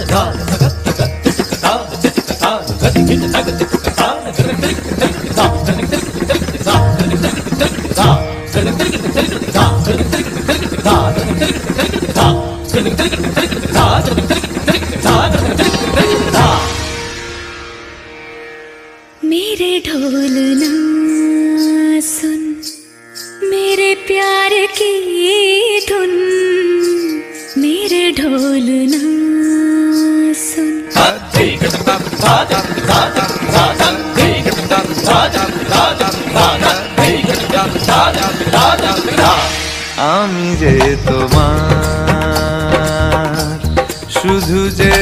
मेरे ढोल ना सुन, मेरे प्यार की धुन, मेरे ढोल ना सुन। আমি যে তোমার, শুধু যে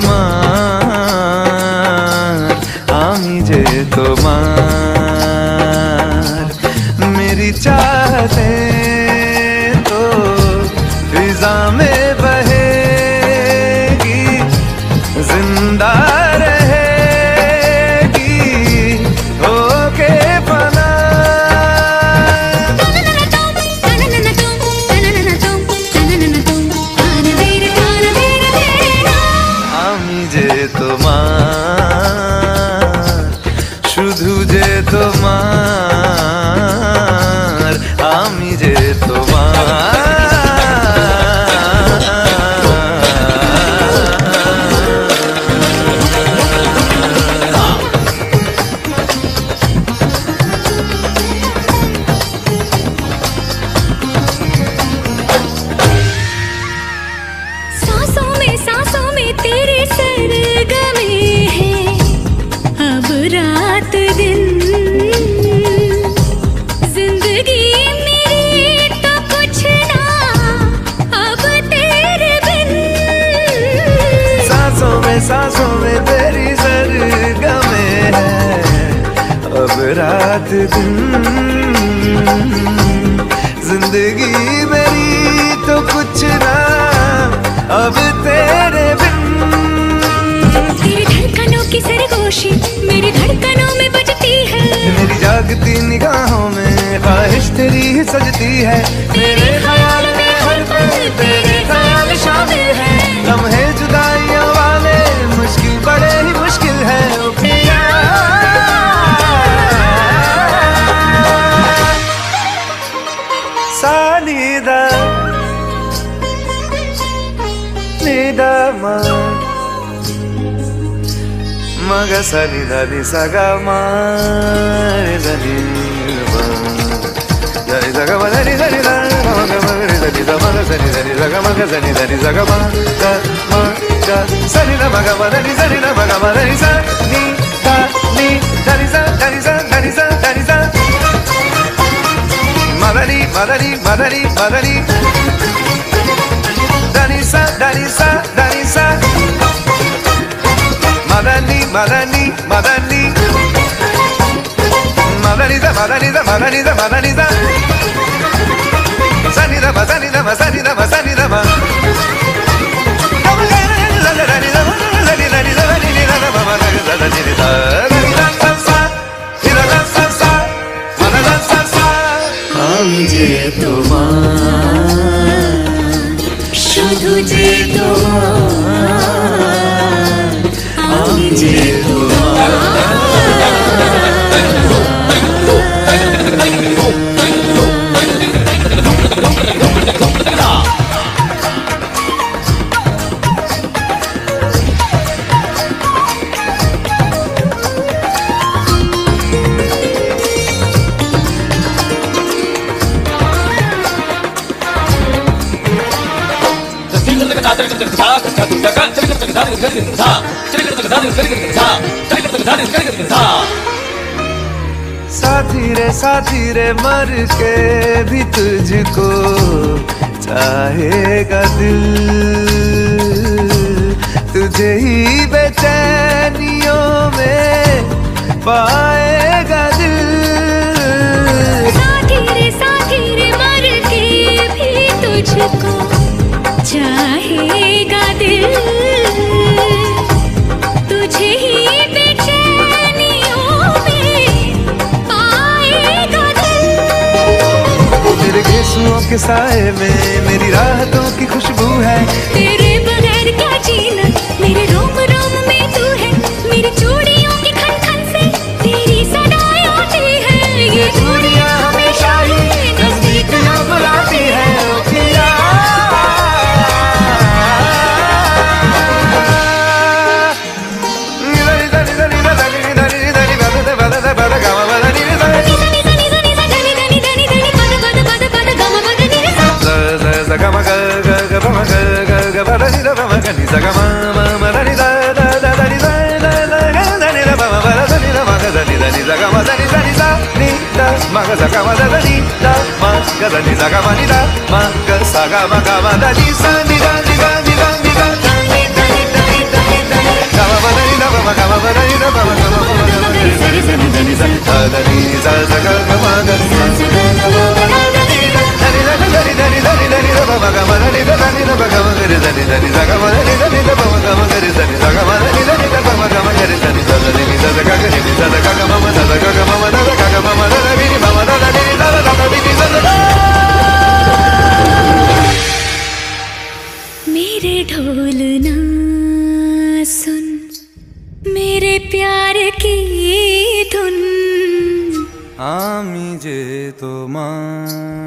তোমার, আমি যে তোমার, मेरी चाहतें तो फिजा में बहेगी, जिंदा रहेगी होके फना। আমি যে তোমার, শুধু যে তোমার, আমি যে তোমার। सांसों में तेरे सरगमे हैं, अब रात दिन। जिंदगी मेरी तो कुछ ना अब तेरे बिन। सांसों में तेरी सरगमे हैं, अब रात दिन। जिंदगी मेरी तो कुछ ना अब तेरे बिन। तेरी धड़कनों की सरगोशी मेरी धड़कनों में बजती है, मेरी जागती निगाहों में ख्वाहिश तेरी ही सजती है। मेरे ख्याल में हर पल तेरे ख्याल शामिल है, लम्हे जुदाइयों वाले मुश्किल बड़े ही मुश्किल है। ओ पिया सानीदा नीदा मग सनी धनी सगा मारे धनी धनी सगा मधनी धनी मग मगरी धनी मग सनी धनी सगा मग सनी धनी सगा मग सनी न मग मधनी सनी न मग मधनी सनी धनी धनी सा धनी सा धनी सा धनी सा मधनी मधनी मधनी मधनी धनी सा धनी सा धनी सा Madani, Madani, Madani, Madaniza, Madaniza, Madaniza, Madaniza, Sanida, Sanida, Sanida, Sanida, আমি যে তোমার, শুধু যে তোমার, আমি যে साथी रे मर के भी तुझको चाहेगा दिल, तुझे ही बेचैनियों में पाएगा दिल। साथी रे मर के भी तुझको चाहेगा दिल, तुझे ही बेचैनियों में पाएगा दिल। तेरे गेसुओं के साए में मेरी राहतों की खुशबू है, तेरे बगैर क्या जीना, मेरे मेरी चूड़ियों की खन खन से तेरी सदाएं आती है। ये दुनिया हमेशा ही नजदीक यूं बुलाती है ओ पिया। मेरे ढोल ना सुन मेरे प्यार की धुन। आमी जे तो मा